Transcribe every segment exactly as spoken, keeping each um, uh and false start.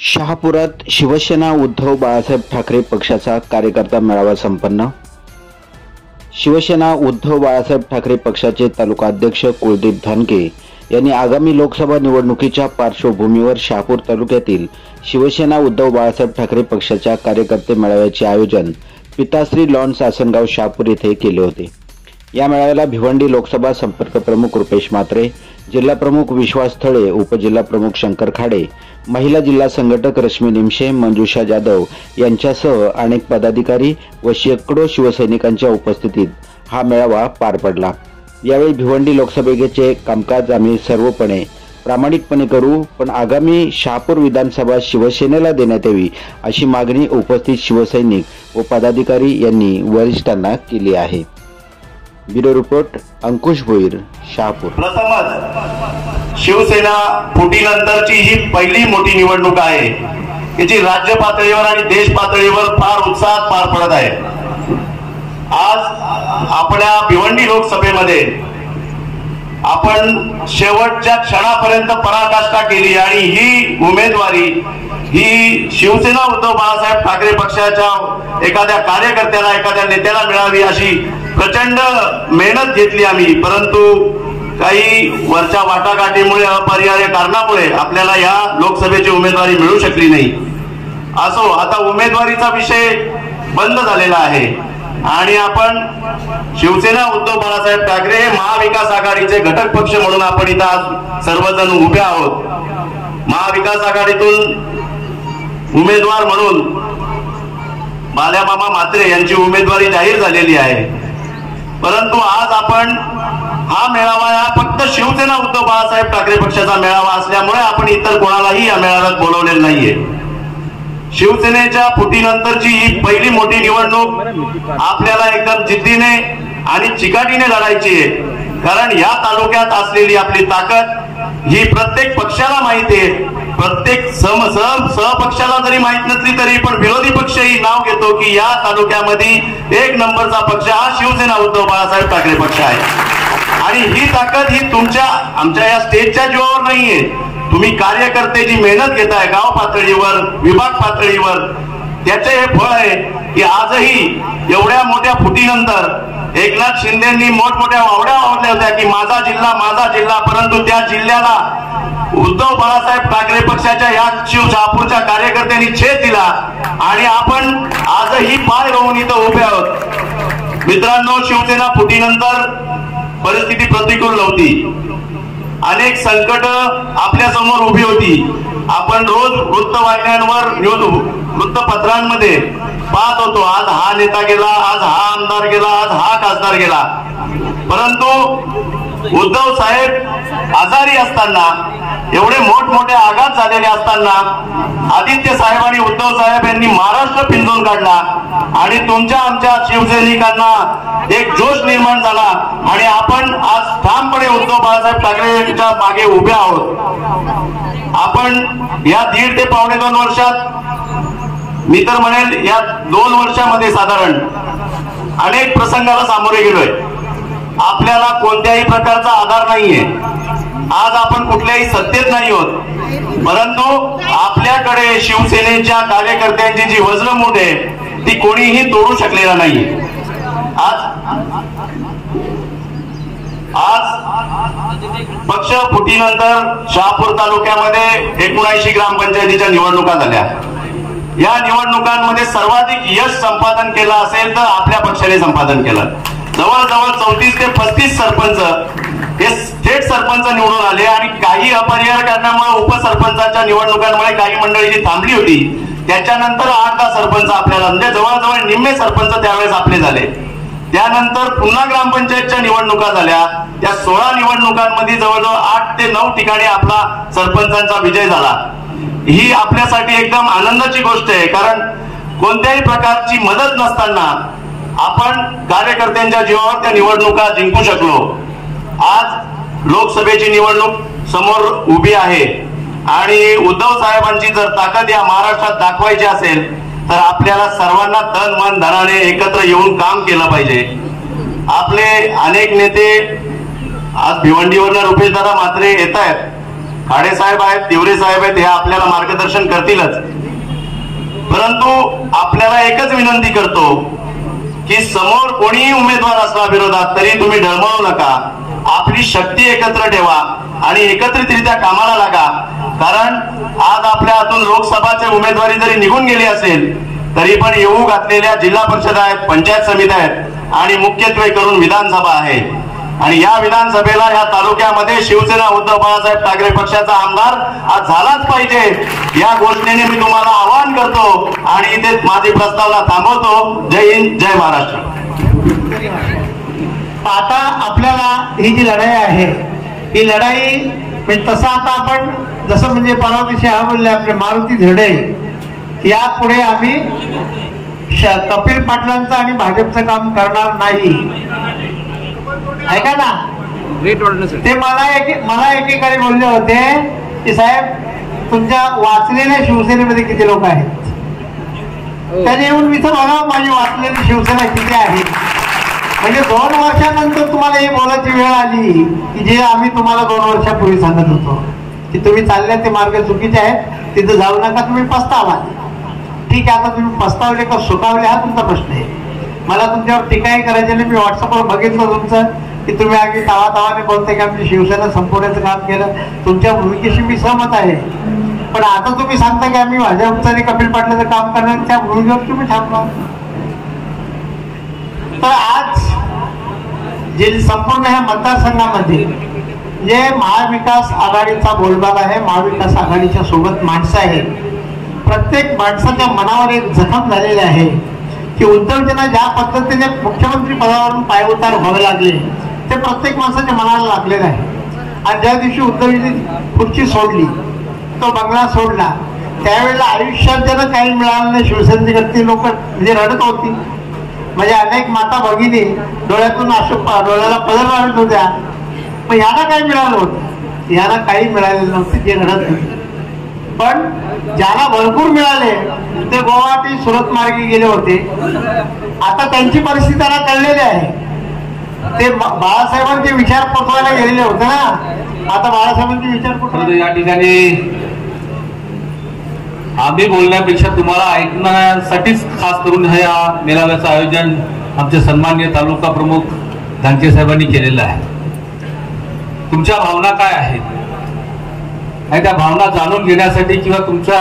शहापुरात शिवसेना उद्धव बाळासाहेब ठाकरे पक्षाचा कार्यकर्ता मेळावा संपन्न। शिवसेना उद्धव बाळासाहेब ठाकरे पक्षाचे तालुका अध्यक्ष कुलदीप धानके यांनी आगामी लोकसभा निवडणुकीच्या पार्श्वभूमीवर शहापूर तालुक्यातील शिवसेना उद्धव बाळासाहेब ठाकरे पक्षाच्या कार्यकर्ते मेळाव्याचे आयोजन पिताश्री लॉन सासनगाव शहापूर येथे केले होते। या मेळाव्याला भिवंडी लोकसभा संपर्क प्रमुख रुपेश म्हात्रे, जिल्हा प्रमुख विश्वास थळे, उपजिल्हा प्रमुख शंकर खाडे, महिला जिल्हा संघटक रश्मी निमशे, मंजुषा जाधव यांच्यासह अनेक पदाधिकारी व शेकडो शिवसैनिकांच्या उपस्थितीत हा मेळावा पार पडला। यावेळी भिवंडी लोकसभेचे कामकाज आम्ही सर्वपणे प्रामाणिकपणे करू, पण आगामी शहापूर विधानसभा शिवसेनेला देण्यात यावी अशी मागणी उपस्थित शिवसैनिक व पदाधिकारी यांनी वरिष्ठांना केली आहे। Bureau report Ankush Bhoir, Shahapur. प्रथमच शिवसेना फुटीनंतरची ही पहिली मोठी निवडणूक आहे की जी राज्य पातळीवर आणि देश पातळीवर फार उत्साहात पार पडत आहे। आज आपल्या भिवंडी लोकसभेमध्ये आपण शेवटच्या क्षणापर्यंत पराकाष्ठा केली आणि ही उमेदवारी ही शिवसेना उद्धव बाळासाहेब ठाकरे पक्षाच्या एखाद्या कार्यकर्त्याला, एखाद्या नेत्याला मिळावी अशी प्रचंड मेहनत घेतली आम्ही, परंतु काही वरच्या वाटाघाटीमुळे, अपरिहार्य कारणामुळे आपल्याला या लोकसभेची उमेदवारी मिळू शकली नाही। असो, आता उमेदवारीचा विषय बंद झालेला आहे आणि आपण शिवसेना उद्धव बाळासाहेब ठाकरे हे महाविकास आघाडीचे घटक पक्ष म्हणून आपण इथं आज सर्वजण उभे आहोत। महाविकास आघाडीतून उमेदवार म्हणून बाल्यामामा म्हात्रे यांची उमेदवारी जाहीर झालेली आहे, परंतु आज आपण हा मेळावा हा फक्त शिवसेना उद्धव बाळासाहेब ठाकरे पक्षाचा मेळावा असल्यामुळे आपण इतर कोणालाही या मेळाव्यात बोलवलेलं नाहीये। शिवसेनेच्या फुटीनंतरची ही पहिली मोठी निवडणूक आपल्याला एकदम जिद्दीने आणि चिकाटीने लढायची आहे, कारण या तालुक्यात असलेली आपली ताकद ही प्रत्येक पक्षाला माहिती आहे। प्रत्येक सम सहपक्षाला जरी माहित नसली तरी पण विरोधी पक्षही नाव घेतो की या तालुक्यामध्ये एक नंबरचा पक्ष हा शिवसेना उद्धव बाळासाहेब ठाकरे पक्ष आहे। आणि ही ताकद ही तुमच्या आमच्या या स्टेजच्या जीवावर नाहीये, तुम्ही कार्यकर्ते जी मेहनत घेताय गाव पातळीवर, विभाग पातळीवर, त्याचे हे फळ आहे की आजही एवढ्या मोठ्या फुटीनंतर एकनाथ शिंदेंनी मोठमोठ्या वावड्या वावरल्या होत्या की माझा जिल्हा माझा जिल्हा, परंतु त्या जिल्ह्याला उद्धव बाळासाहेब ठाकरे पक्षाच्या या शिव शहापूरच्या कार्यकर्त्यांनी छेद दिला आणि आपण आजही पाय रोवून इथं उभे आहोत। मित्रांनो, शिवसेना फुटीनंतर परिस्थिती प्रतिकूल नव्हती, अनेक संकट आपल्या समोर उभी होती। आपण रोज वृत्तवाहिन्यांवर, वृत्तपत्रांमध्ये पाहत होतो, आज हा नेता गेला, आज हा आमदार गेला, आज हा खासदार गेला, परंतु उद्धव साहेब आजारी असताना, एवढे मोठमोठे आघात झालेले असताना आदित्य साहेब आणि उद्धव साहेब यांनी महाराष्ट्र पिंजून काढला आणि तुमच्या आमच्या शिवसैनिकांना एक जोश निर्माण झाला आणि आपण आज ठामपणे उद्धव बाळासाहेब ठाकरेंच्या मागे उभे आहोत। आपण या दीड ते पावणे दोन वर्षात, मी तर म्हणेल या दोन वर्षामध्ये साधारण अनेक प्रसंगाला सामोरे गेलोय। आपल्याला कोणत्याही प्रकारचा आधार नाहीये, आज आपण कुठल्याही सत्तेत नाही आहोत, परंतु आपल्याकडे शिवसेनेच्या कार्यकर्त्यांची जी वज्रमूठ आहे ती कोणीही तोडू शकलेला नाही। आज आज पक्ष फुटीनंतर शहापूर तालुक्यामध्ये एकोणऐंशी ग्रामपंचायतीच्या निवडणुका झाल्या। या निवडणुकांमध्ये सर्वाधिक यश संपादन केलं असेल तर आपल्या पक्षाने संपादन केलं। जवळजवळ चौतीस ते पस्तीस सरपंच हे थेट सरपंच निवडून आले आणि काही अपरिहार्य कारणामुळे उपसरपंचाच्या निवडणुकांमुळे काही मंडळी जी थांबली होती त्याच्यानंतर आठ दहा सरपंच आपल्याला, म्हणजे जवळजवळ निम्मे सरपंच त्यावेळेस आपले झाले। त्यानंतर पुन्हा ग्रामपंचायतच्या निवडणुका झाल्या, त्या सोळा निवडणुकांमध्ये जवळजवळ आठ ते नऊ ठिकाणी आपला सरपंचांचा विजय झाला। ही आपल्यासाठी एकदम आनंदाची गोष्ट आहे, कारण कोणत्याही प्रकारची मदत नसताना आपण कार्यकर्त्यांच्या जीवावर त्या निवडणुका जिंकू शकलो। आज लोकसभेची निवडणूक समोर उभी आहे आणि उद्धव साहेबांची जर ताकद या महाराष्ट्रात दाखवायची असेल तर आपल्याला सर्वांना तन मन धनाने एकत्र येऊन काम केलं पाहिजे। आपले अनेक नेते आज भिवंडीवरनं रुपेश दादा म्हात्रे येत आहेत, खाडे साहेब आहेत, तिवरे साहेब आहेत, हे आपल्याला मार्गदर्शन करतीलच. परंतु आपल्याला एकच विनंती करतो की समोर कोणीही उमेदवार असला विरोधात तरी तुम्ही ढळमळू नका. आपली शक्ती एकत्र ठेवा आणि एकत्रितरित्या कामाला लागा. कारण आज आपल्या हातून लोकसभाचे उमेदवारी जरी निघून गेली असेल तरी पण येऊ घातलेल्या जिल्हा परिषद आहेत, पंचायत समित्या आहेत आणि मुख्यत्वे करून विधानसभा आहे. आणि या विधानसभेला या तालुक्यामध्ये शिवसेना उद्धव बाळासाहेब ठाकरे पक्षाचा आमदार आज झालाच पाहिजे. या गोष्टीने मी तुम्हाला आवाहन करतो आणि इथे माझी प्रस्तावना थांबवतो. जय हिंद, जय महाराष्ट्र. आता आपल्याला ही जी लढाई आहे ही लढाई म्हणजे तसं आता आपण जसं म्हणजे परवा दिवशी हा बोलले आपले मारुती झेडे यापुढे आम्ही कपिल पाटलांचं आणि भाजपचं काम करणार नाही. ऐका ना, ते मला एक मला एकेकाळी बोलले होते की साहेब तुमच्या वाचलेल्या शिवसेनेमध्ये किती लोक आहेत. त्याने येऊन मी तर बघा माझी वाचलेली शिवसेना किती आहे. म्हणजे दोन वर्षानंतर तुम्हाला ही बोलायची वेळ आली की जे आम्ही तुम्हाला दोन वर्षापूर्वी सांगत होतो की तुम्ही चालल्या ते मार्ग चुकीचे आहेत, तिथे जाऊ नका, तुम्ही पस्तावा. ठीक आहे, आता तुम्ही पस्तावले का सुखावले हा तुमचा प्रश्न आहे. मला तुमच्यावर टीकाही करायची नाही. मी व्हॉट्सअपवर बघितलं तुमचं की तुम्ही अगदी तावा तावाने बोलताय की आमची शिवसेना संपवण्याचं काम केलं. तुमच्या भूमिकेशी मी सहमत आहे. पण आता तुम्ही सांगता की आम्ही भाजपचं आणि कपिल पाटलाचं काम करणार, त्या भूमिकेवर तुम्ही थांबवा. तर आज जे संपूर्ण ह्या मतदारसंघामध्ये जे महाविकास आघाडीचा बोलबाला आहे, महाविकास आघाडीच्या सोबत माणसं आहेत. प्रत्येक माणसाच्या मनावर एक जखम झालेली आहे की उद्धवजींना ज्या पद्धतीने मुख्यमंत्री पदावरून पायउतार व्हावे लागले ते प्रत्येक माणसाच्या मनाला लागलेलं आहे. आणि ज्या दिवशी उद्धवजींनी खुर्ची सोडली, तो बंगला सोडला, त्यावेळेला आयुष्यात ज्यांना काही मिळालं नाही शिवसेनेची लोक म्हणजे रडत होती. म्हणजे अनेक माता भगिनी डोळ्यातून अशोक डोळ्याला पदर वाढत होत्या. मग यांना काही मिळालं होतं, यांना काही मिळालेलं नव्हतं, जे रडत होते. पण ज्याला भरपूर मिळाले ते गुवाहाटी सुरत मार्गे गेले होते. आता त्यांची परिस्थिती त्यांना कळलेली आहे. ते बाळासाहेबांचे विचार पोचवायला गेलेले होते ना. आता बाळासाहेबांचे विचार पोचवायला या ठिकाणी आम्ही बोलण्यापेक्षा तुम्हाला ऐकण्यासाठीच खास करून हे मेळाव्याचं आयोजन आमचे सन्माननीय तालुका प्रमुख धानके साहेबांनी केलेलं आहे. तुमच्या भावना काय आहेत आणि त्या भावना जाणून घेण्यासाठी किंवा तुमच्या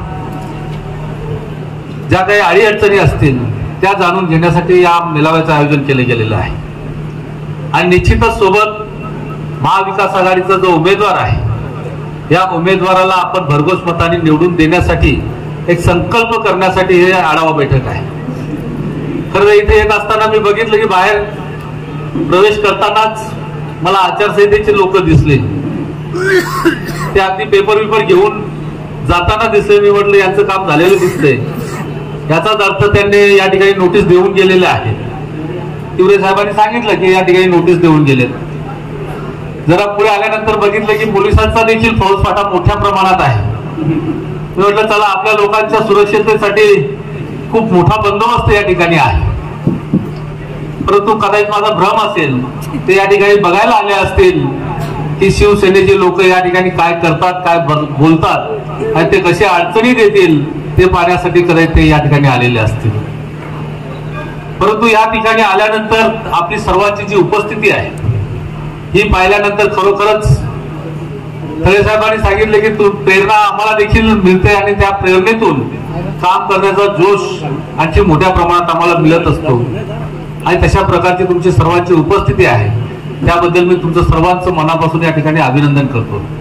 ज्या काही अडीअडचणी असतील त्या जाणून घेण्यासाठी या मेळाव्याचं आयोजन केलं गेलेलं आहे. आणि निश्चितच सोबत महाविकास आघाडीचा जो उमेदवार आहे या उमेदवाराला आपण भरघोस मताने निवडून देण्यासाठी एक संकल्प करण्यासाठी हे आढावा बैठक आहे. खरं इथे येत असताना मी बघितलं की बाहेर प्रवेश करतानाच मला आचारसंहितेचे लोक दिसले. ते अगदी पेपर विपर घेऊन जाताना दिसले. मी म्हटलं यांचं काम झालेलं दिसतंय. याचाच अर्थ त्यांनी या ठिकाणी नोटीस देऊन गेलेले आहे. तिवरे साहेबांनी सांगितलं की या ठिकाणी नोटीस देऊन गेलेत. जरा पुढे आल्यानंतर बघितलं की पोलिसांचा देखील फौजफाटा मोठ्या प्रमाणात आहे. मी म्हटलं चला आपल्या लोकांच्या सुरक्षिततेसाठी खूप मोठा बंदोबस्त या ठिकाणी आहे. परंतु कदाचित माझा भ्रम असेल, ते या ठिकाणी बघायला आले असतील की शिवसेनेचे लोक या ठिकाणी काय करतात, काय बोलतात आणि ते कसे अडचणी देतील ते पाहण्यासाठी कदाचित ते या ठिकाणी आलेले असतील. परंतु या ठिकाणी आल्यानंतर आपली सर्वांची जी उपस्थिती आहे ही पाहिल्यानंतर खरोखरच खरे साहेबांनी सांगितले की तू प्रेरणा आम्हाला देखील मिळते आणि त्या प्रेरणेतून काम करण्याचा जोश आणखी मोठ्या प्रमाणात आम्हाला मिळत असतो. आणि तशा प्रकारची तुमची सर्वांची उपस्थिती आहे त्याबद्दल मी तुमचं सर्वांचं मनापासून या ठिकाणी अभिनंदन करतो.